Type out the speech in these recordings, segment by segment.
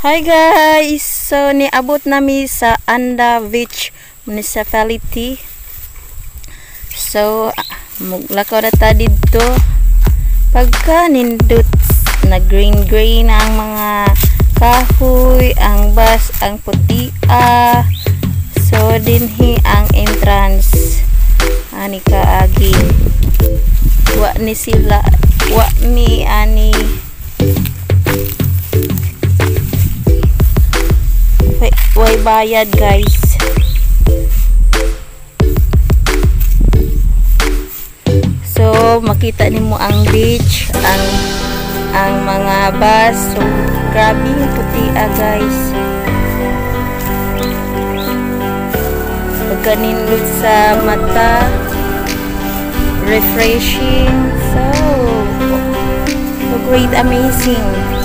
Hi guys! So niabot nami sa Anda Beach Municipality. So muglakaw na ta dito. Pagka nindot na green ang mga kahoy, ang bus, ang putia. So dinhi ang entrance. Ani kaagi. Wa ni sila, wa ni ani way bayad guys. So makita nimo ang beach, ang mga bus. So grabe yung putia guys. Pagkanindot sa mata, refreshing. So great, amazing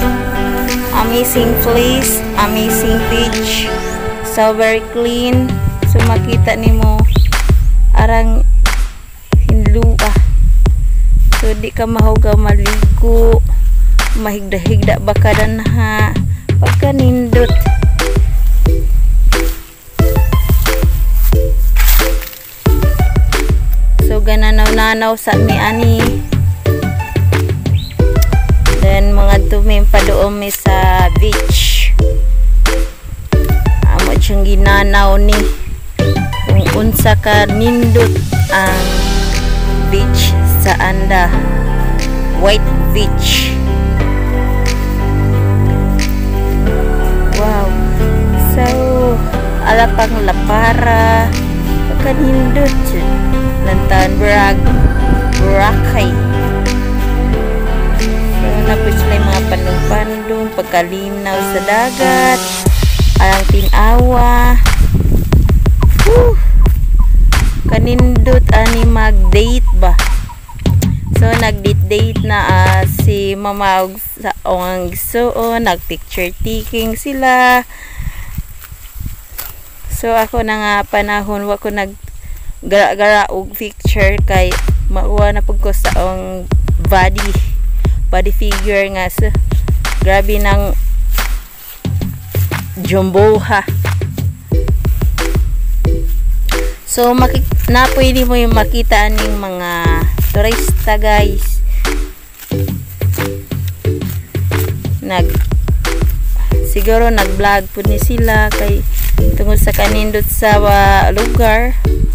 place, amazing beach. So very clean. So makita nimo arang hinlua. So di ka mahugaw maligo, mahigda-higda baka danha pagka nindot. So gananaw-nanaw sa ani. Then mga tumim pa doon mi sa beach. Amo siyang ginanaw ni kung unsa ka nindot ang beach sa Anda White Beach. Wow. So alapang lapara pagka nindot lantan Boracay. Tapos sila yung mga pandong-pandong, pagkalinaw sa dagat, alang tinawa. Kanindot ani mag-date ba? So nag-date na si mama sa ang gisuon, nag-picture taking sila. So ako na nga panahon wa ko nag-gara-gara og picture kay mauwa na pud ko sa ang body figure nga. So grabe ng jumboha. So pwede mo yung makita aning mga turista guys. Siguro nag-vlog po ni sila kay tungod sa kanindot sa lugar.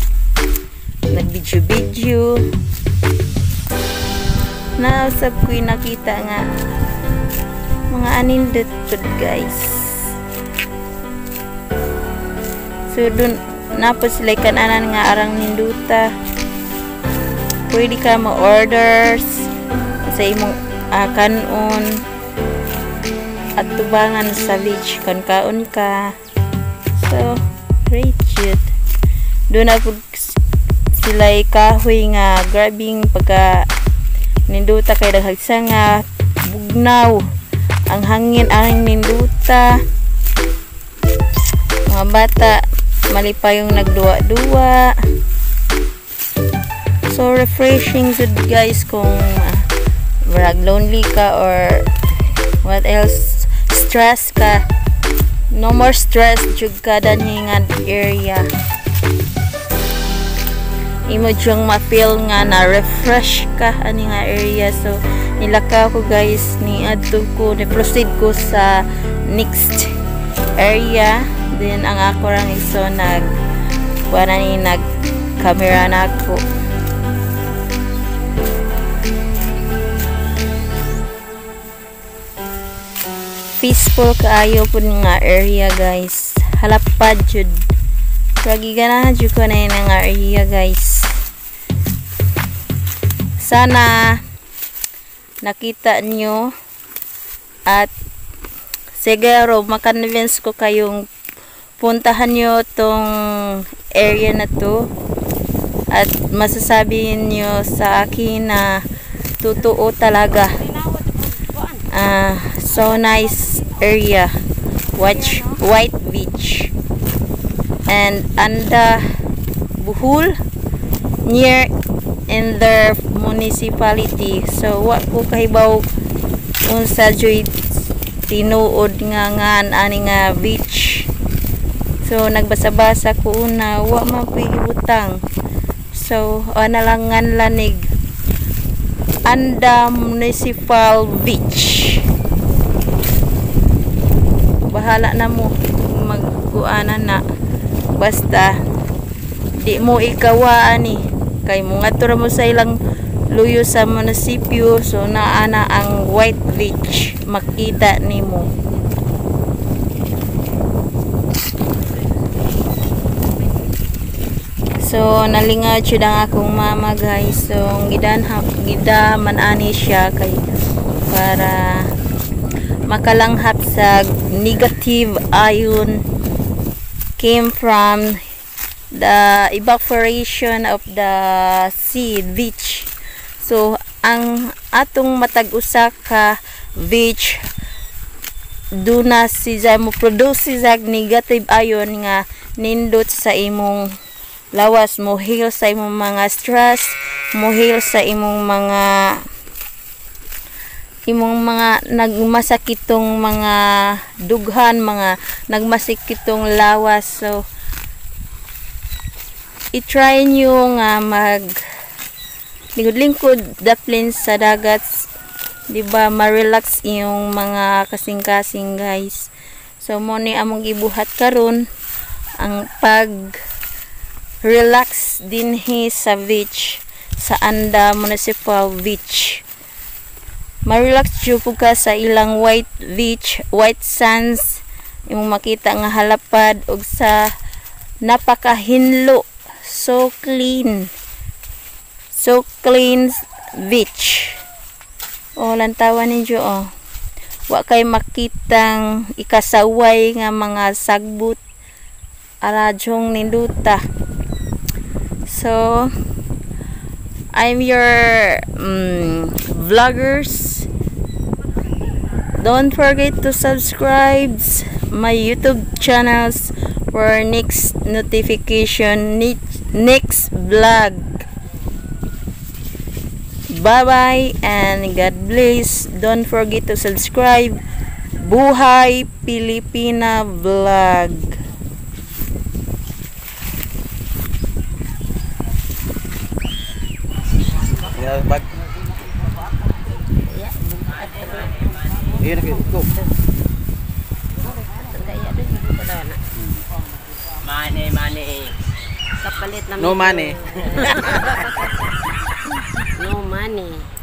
Nag-video na usab ko'y nakita nga mga anindot pod guys. So dun napos sila kananan nga arang ninduta. Pwede ka ma-orders sa imong kanon at tubangan sa beach kan kaon ka. So great shit. Doon ako sila kahoy nga grabing pagka ninduta kay daghagsa nga bugnaw ang hangin ang ninduta. Mga bata malipa yung nagduwa-duwa. So refreshing good guys kung lonely ka or what else, stress ka, no more stress jud ka danhingad area. Imo dyang ma-feel nga na refresh ka ani nga area. So nilakaw ko guys, ni adto ko ni proceed ko sa next area. Then ang ako rang iso nag camera na ako. Peaceful kaayo pud nga area guys. Halapad jud. Lagi ganahan jud ko na nga area guys. Sana nakita nyo at siguro maka-convince ko kayong puntahan nyo tong area na to at masasabi nyo sa akin na totoo talaga. So nice area, White Beach and Anda Bohol near in their municipality. So wa ko kahibaw unsa joy tinuod nga ani nga beach. So nagbasa-basa ko una wa mapigutang. So ana lang ngan lanig Anda Municipal Beach. Bahala na mo magkuanan na basta di mo ikawa ani kay mo ngadto mo sa ilang luyo sa munisipyo. So naana ang White Beach makita nimo. So nalingad jud ang akong mama guys. So gida man ani siya kay para makalanghap sa negative ion came from the evaporation of the sea beach. So ang atong matag usa ka beach duna siya mo produce siya negative ion nga nindot sa imong lawas, mo heal sa imong mga stress, mo heal sa imong mga nagmasakitong mga dughan, mga nagmasakitong lawas. So i-try nyo nga mag lingkod daplin sa dagat, diba, ma-relax yung mga kasing-kasing guys. So mo ni among ibuhat karon ang pag relax din sa beach sa Anda Municipal Beach. Ma-relax jud ka sa ilang white beach, white sands, imong makita nga halapad og sa napakahinlo, so clean beach. O lantawan ninyo wa kay makitang ikasaway nga mga sagbot aradyong ninduta. So I'm your vloggers. Don't forget to subscribe my YouTube channels for next notification, next vlog. Bye bye and God bless. Don't forget to subscribe Buhay Pilipina Vlog. Bag. Iya nak go. Money. Kapalit na No money. No money.